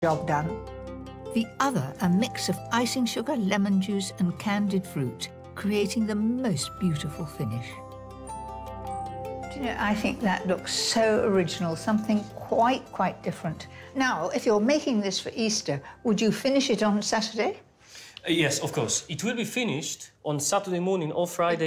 job done. The other, a mix of icing sugar, lemon juice and candied fruit, creating the most beautiful finish. Do you know, I think that looks so original, something quite different. Now, if you're making this for Easter, would you finish it on Saturday? Yes, of course. It will be finished on Saturday morning or Friday.